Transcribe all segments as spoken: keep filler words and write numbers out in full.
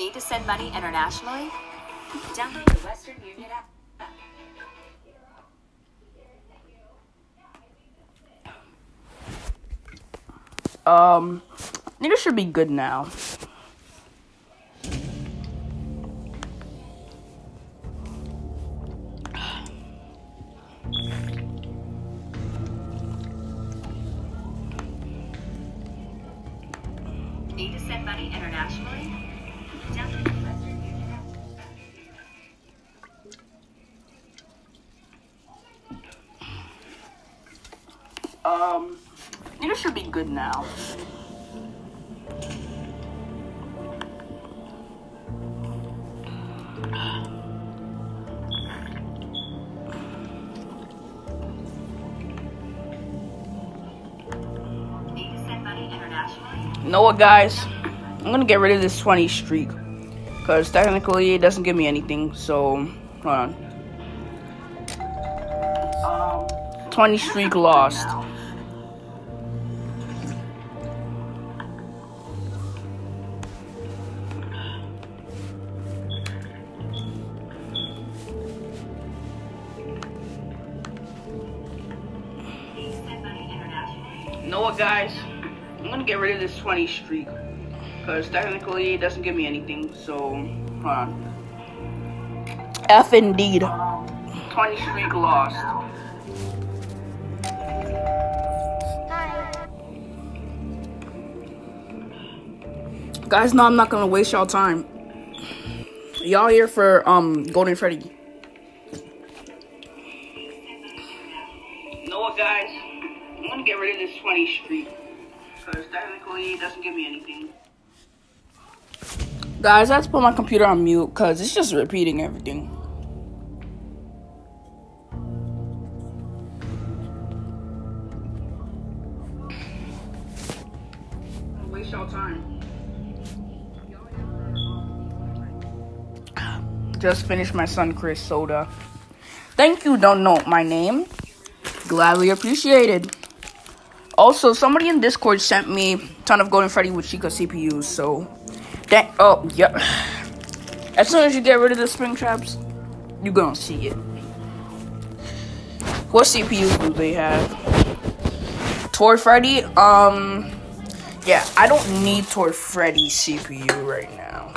Need to send money internationally? Download the Western Union app. Um, I think it should be good now. Need to send money internationally? Download the Western Union app. Um, I think it should be good now. Need to send money internationally? You know what, guys? I'm gonna get rid of this twenty streak. Because technically it doesn't give me anything. So, hold on. Um, twenty streak lost. You know what, guys? I'm gonna get rid of this twenty streak. Because technically it doesn't give me anything. So, hold on. F indeed. twenty streak lost. Guys, no, I'm not gonna waste y'all time. Y'all here for um Golden Freddy. You know what, guys? I'm gonna get rid of this twenty streak. Because technically it doesn't give me anything. Guys, I have to put my computer on mute because it's just repeating everything. Don't waste y'all time. Just finished my Sun Chris soda. Thank you, don't know my name. Gladly appreciated. Also, somebody in Discord sent me a ton of Golden Freddy with Chica C P Us, so that oh yep. As soon as you get rid of the spring traps, you're gonna see it. What C P Us do they have? Toy Freddy? Um yeah, I don't need Toy Freddy C P U right now.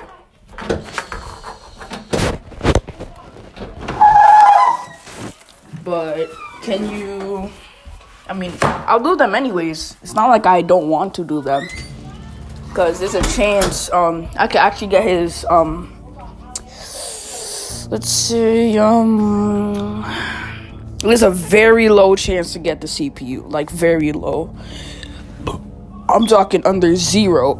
But can you I mean, I'll do them anyways. It's not like I don't want to do them. Because there's a chance um, I could actually get his, um, let's see, um, there's a very low chance to get the C P U. Like, very low. I'm talking under zero.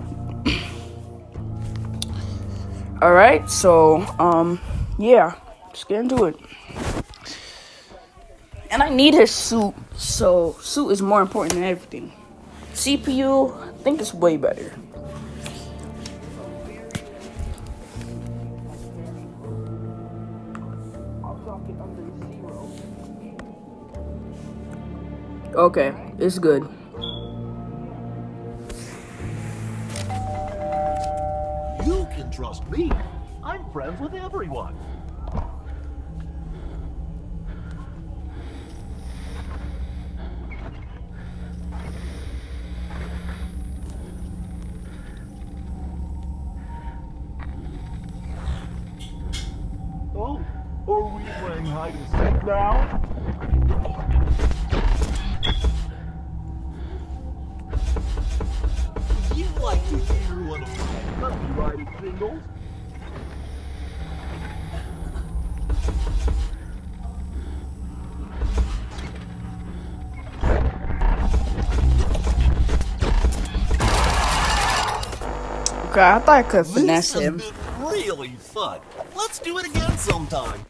Alright, so, um, yeah. Let's get into it. And I need his suit, so suit is more important than everything. C P U, I think it's way better. Okay, it's good. You can trust me. I'm friends with everyone. Oh, are we playing hide and seek now? You like to hear one of my copyrighted singles? Okay, I thought I could finesse This him. has been really fun. Let's do it again sometime.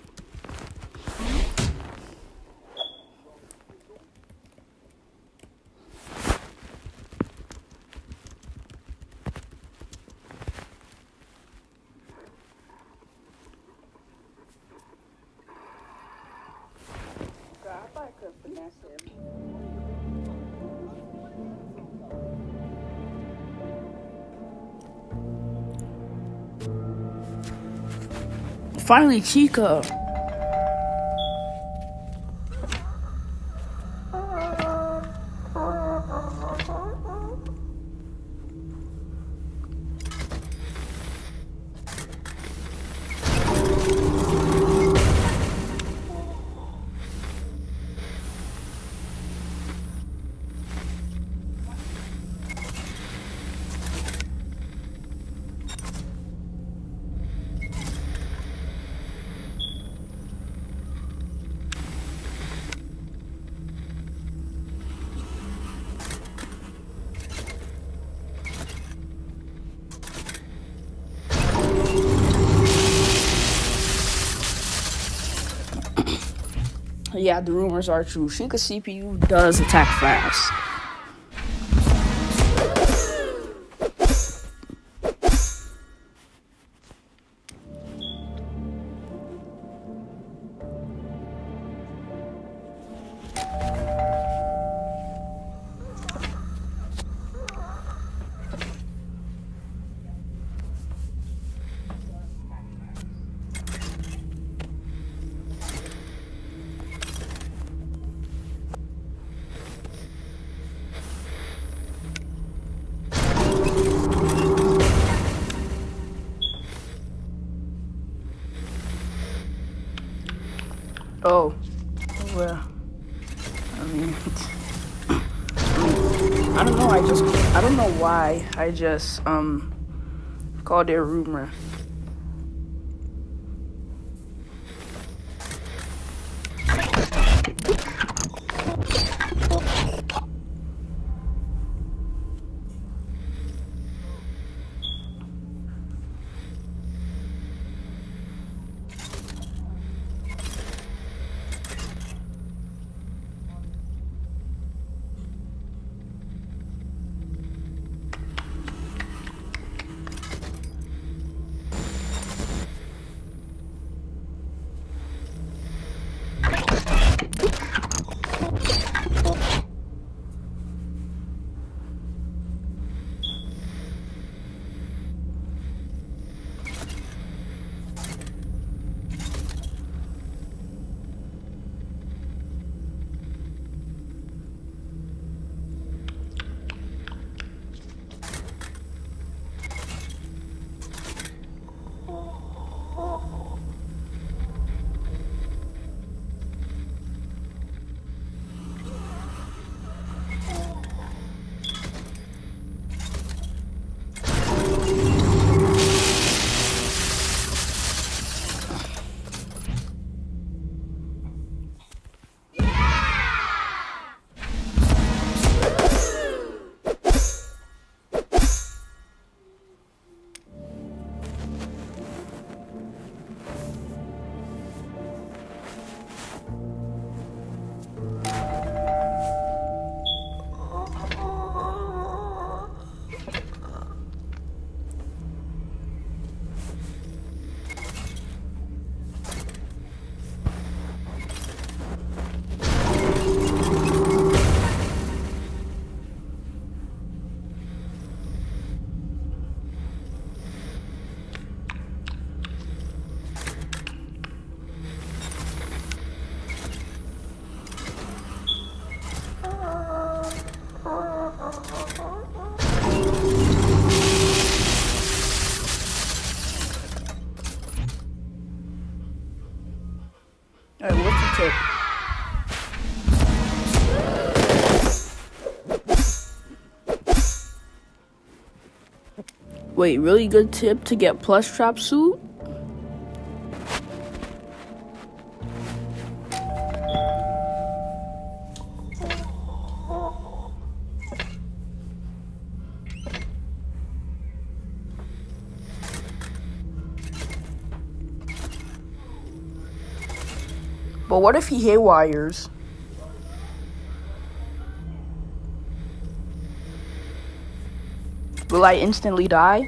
I thought I could finesse him. Finally, Chica. Yeah, the rumors are true. Chica's C P U does attack fast. Oh, well, I mean, I don't know, I just, I don't know why, I just, um, called it a rumor. Alright, what's the tip? Wait, really good tip to get plus trap suit? But what if he haywires? Will I instantly die?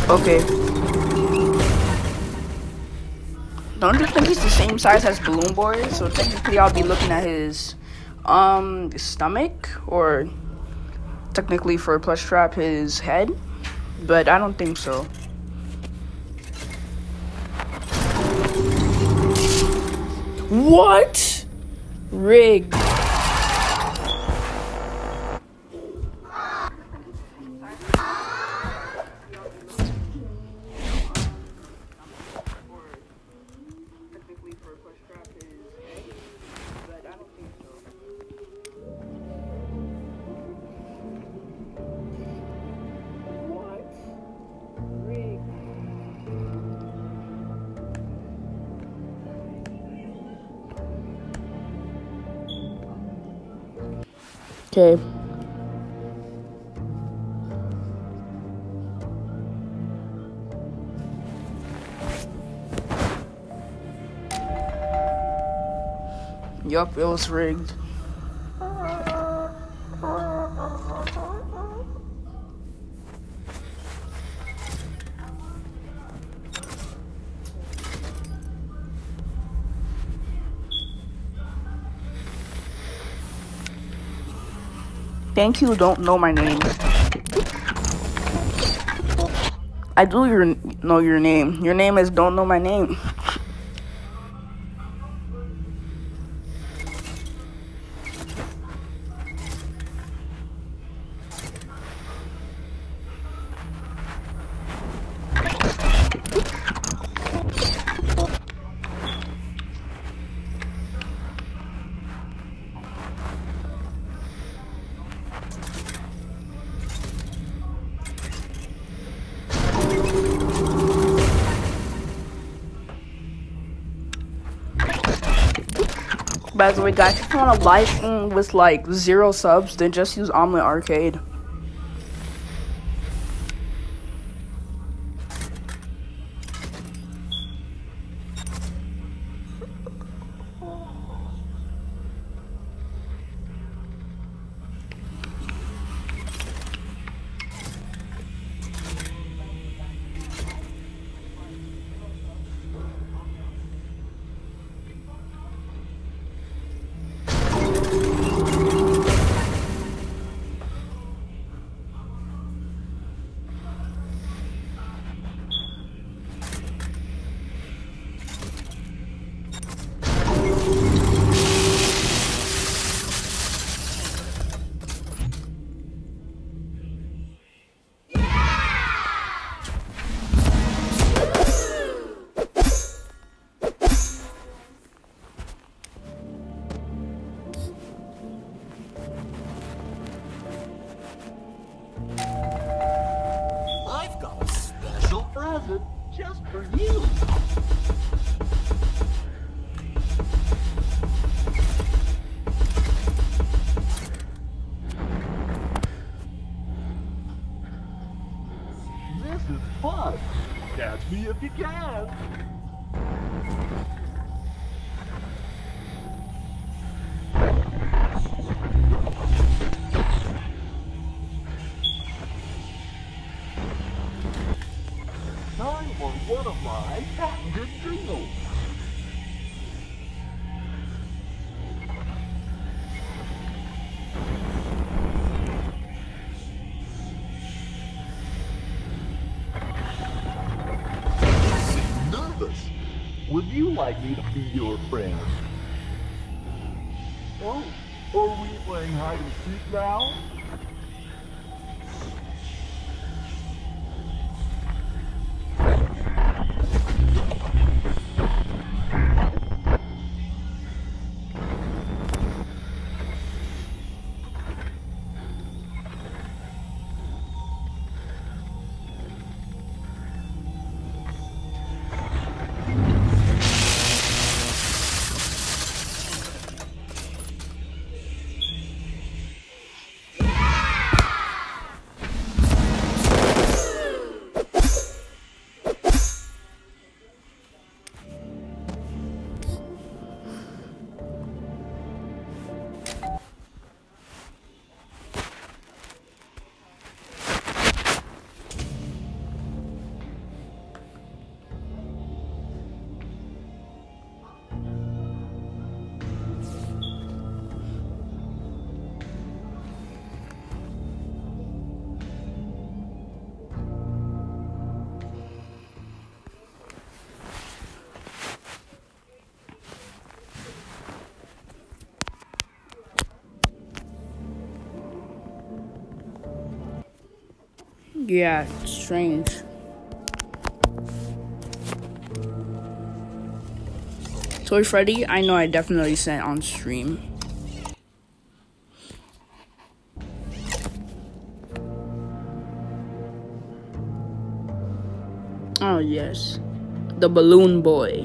Okay. Don't you think he's the same size as Balloon Boy? So technically I'll be looking at his um stomach, or technically for Plush Trap his head, but I don't think so. What? Rigged. Okay. Yup, it was rigged. Thank you, don't know my name. I do your, know your name. Your name is don't know my name. By the way, guys, if you want a live stream with like zero subs, then just use Omlet Arcade. Just for you. This is fun. Catch me if you can. Time for one of my patented jingles. You seem nervous. Would you like me to be your friend? Oh, are we playing hide and seek now? Yeah! Yeah, it's strange. Toy Freddy, I know I definitely sent on stream. Oh yes, the balloon boy.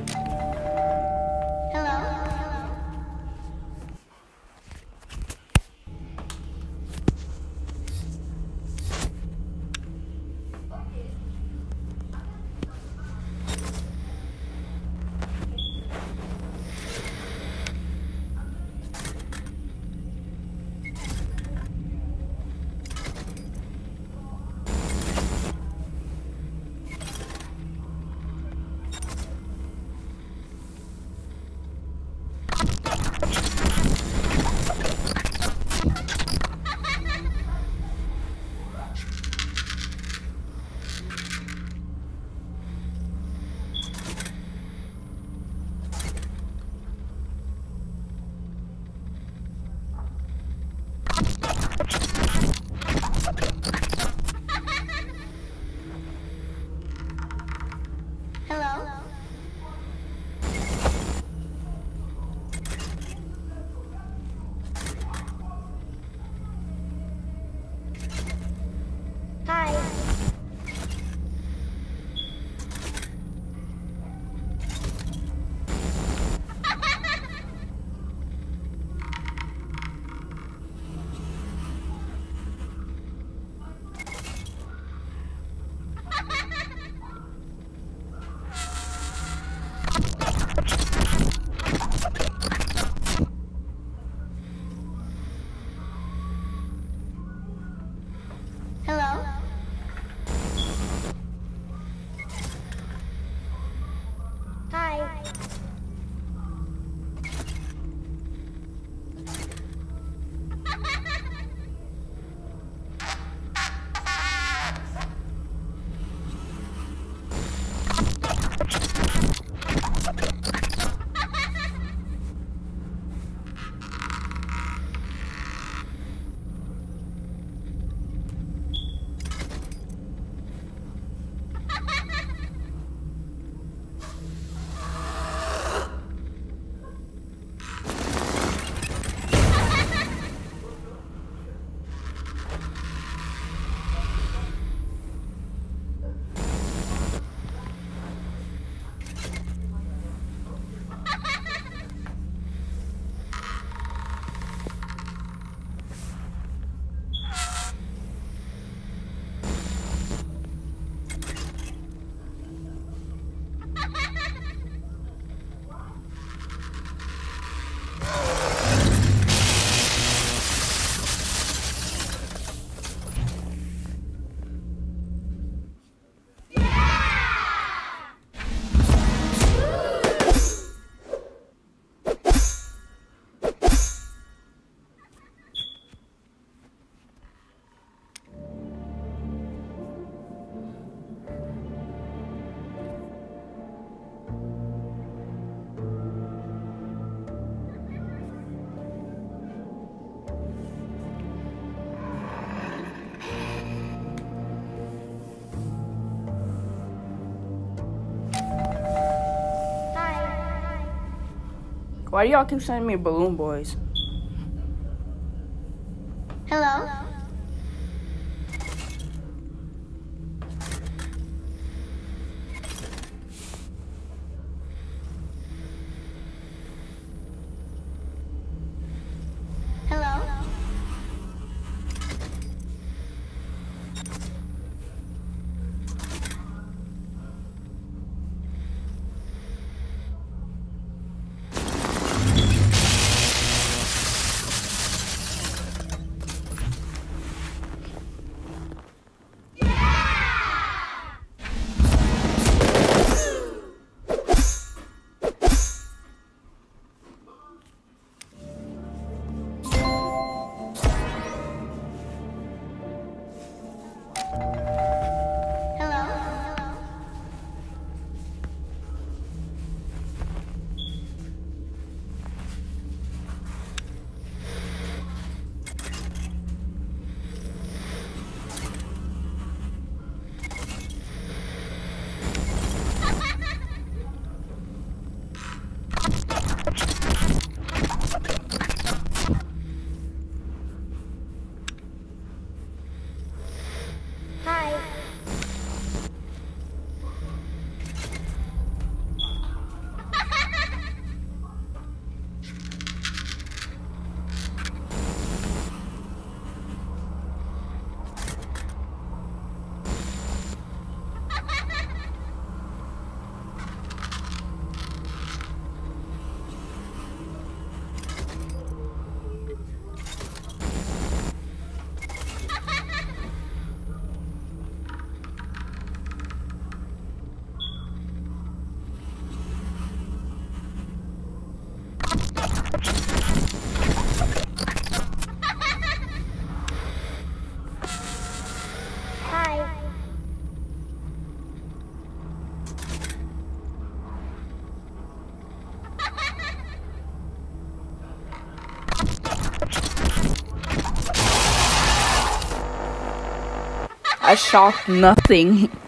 Why do y'all keep sending me balloon boys? Hello? Hello? I shocked nothing.